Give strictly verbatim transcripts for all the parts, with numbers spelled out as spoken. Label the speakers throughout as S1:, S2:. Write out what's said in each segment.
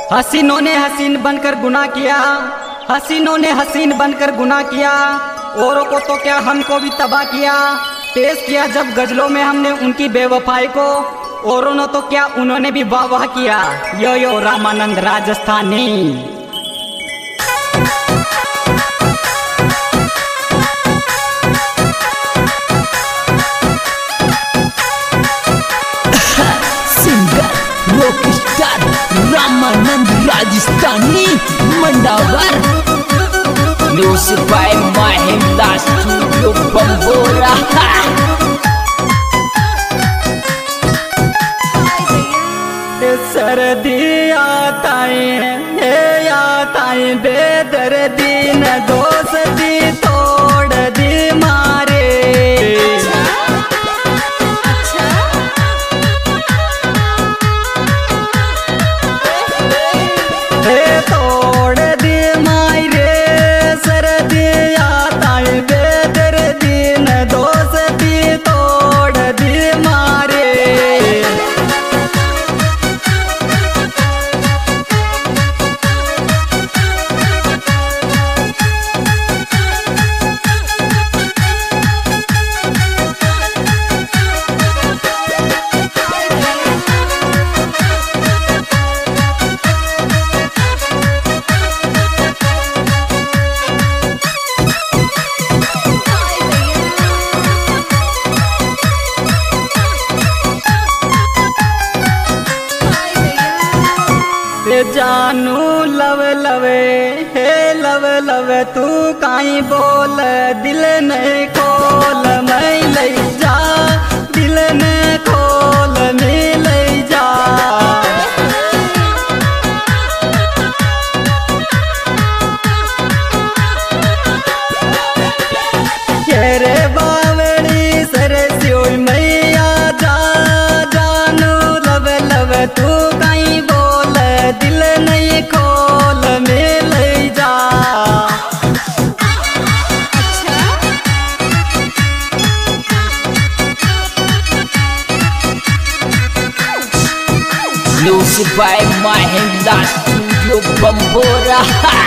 S1: हसीनों ने हसीन बनकर गुनाह किया, हसीनों ने हसीन बनकर गुनाह किया, औरों को तो क्या हमको भी तबाह किया। पेश किया जब गजलों में हमने उनकी बेवफाई को, औरों ने तो क्या उन्होंने भी वाह वाह किया। Yo yo Ramanand Rajasthani.
S2: Rockstar Ramanand Rajasthani Mandawar. Music by Mahindra studio Bambora.
S1: सर्दी आता है आता है बेदर्दी न दोस्ती तोड़ दी मारे। तोड़ दी मारे सर्दी आता है बेदर्दी न दोस्ती तोड़ दी मारे। जानू लव लवे हे लव लव तू काई बोल दिल नहीं खोल मैं ले जा दिल ने खोल मैं ले जा। रे बावड़ी सरस्योई मैया जा जानू लव लव तू काई बोल दिल नहीं खोल में ले जा।
S2: Music by Mahindra studio Bambora.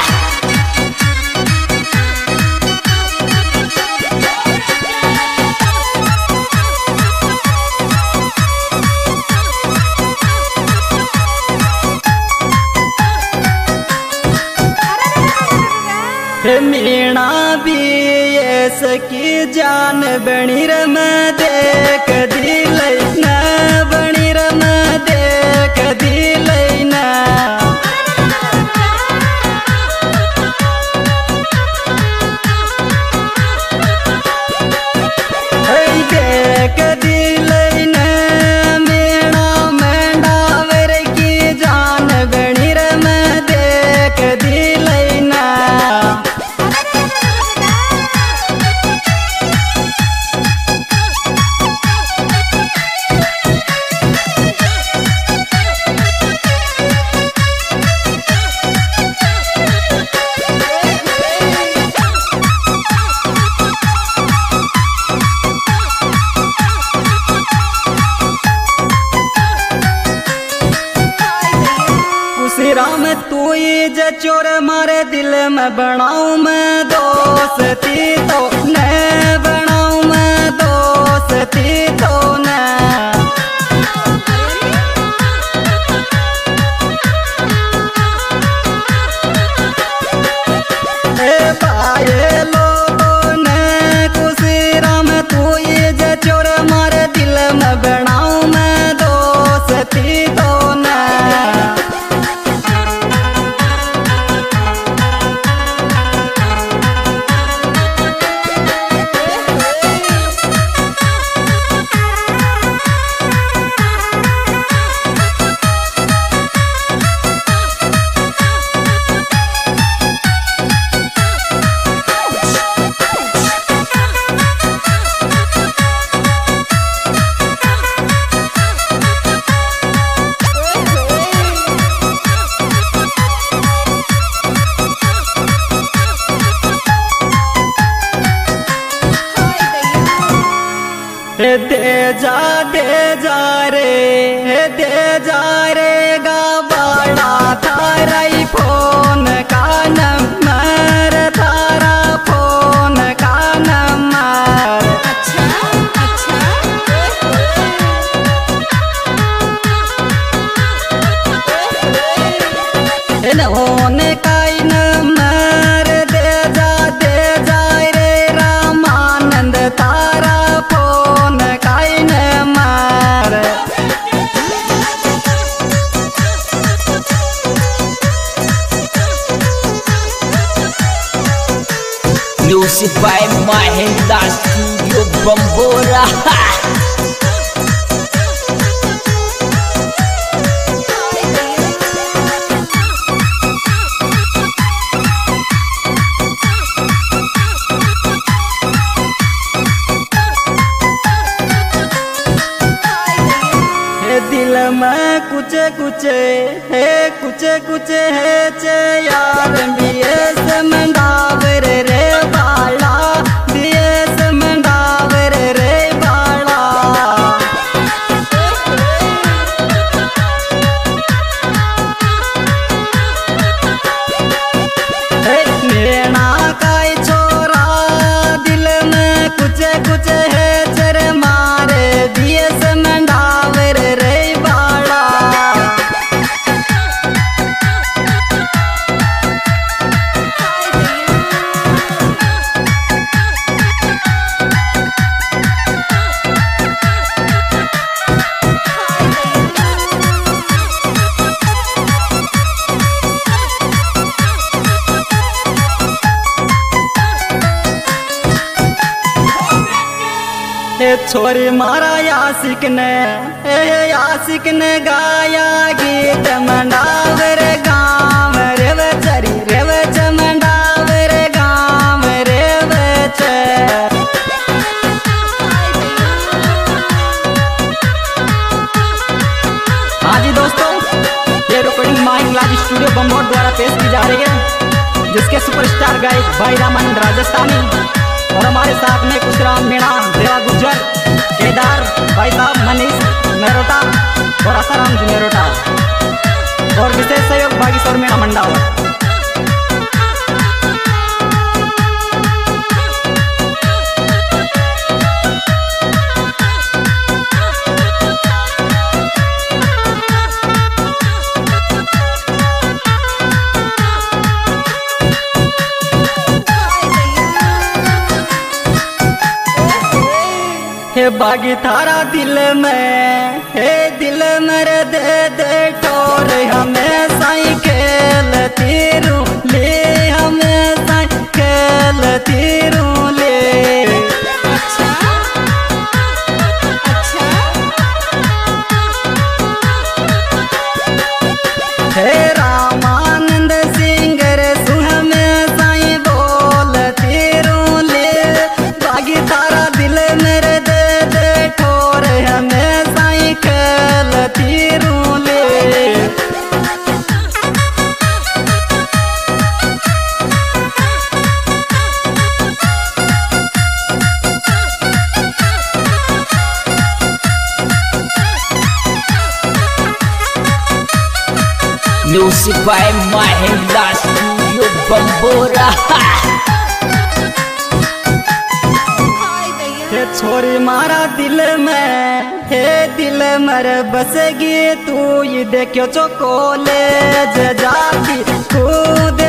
S1: Meena भी ऐसकी जान बनी रम देख दिल न बनी रम देख दिल न। देख दिल न मीणा मंडावर की जान बनी रम देख दिल न। राम तू जे चोर मारे दिल में बनाऊं मैं दोस्ती तो न बनाऊं मैं दोस्ती तो न। ए पाए लोगों ने खुशी राम तू जे चोर मारे दिल में बनाऊं मैं दोस्ती तो न। दे जा दे जा रे दे जा रे गा बड़ा था
S2: Music by Mahindra Studio Bambora.
S1: दिल में कुछ कुछ है कुछ कुछ है चे यार बीएस मंडावर रे बाला बीएस मंडावर रे बाला नैना का छोरा दिल में कुछ कुछ है चर मारे बीएस मंडावर रे छोरी मारा यासिक ने यासिक ने गाया गीत मंडावर गाँव रे बचरी रे बच मंडावर गाँव रे बच। हाँ जी दोस्तों, ये रिकॉर्डिंग माहिंद्रा स्टूडियो बम्बोर द्वारा पेश की जा रही है, जिसके सुपरस्टार गायक भाई रामानंद राजस्थानी और हमारे साथ में कुशराम मीणा, देवा गुज्जर, केदार भाई साहब, मनीष मेरोटा और आसाराम जी मेरोटा और विशेष सहयोग बागेश्वर मीणा मंडावर। हे बागी थारा दिल में हे दिल मर दे दे ठोर हमें साइकिल तीरू ले हमें साइकिल तीरू ले। अच्छा अच्छा हे रामानंद सिंह रे सुहमें साई बोल तीरू ले बागी थारा दिल मेरे हमें साइकिल तीरू ले।
S2: Music by Mahindra Studio Bambora.
S1: छोरी मारा दिल में हे दिल मर बसगी तू ये देखो चो कॉलेज जाती खुद